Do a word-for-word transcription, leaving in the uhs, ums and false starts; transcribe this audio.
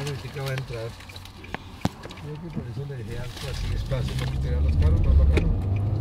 ahorita va a entrar. Creo que por eso le dejé algo así espacio para que usted vea los carros, más bacano.